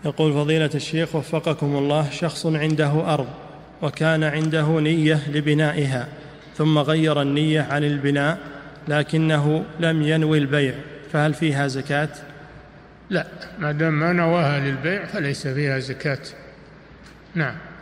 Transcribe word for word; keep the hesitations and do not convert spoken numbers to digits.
يقول فضيلة الشيخ وفقكم الله، شخص عنده أرض وكان عنده نية لبنائها ثم غير النية عن البناء لكنه لم ينوي البيع، فهل فيها زكاة؟ لا، ما دام ما نواها للبيع فليس فيها زكاة. نعم.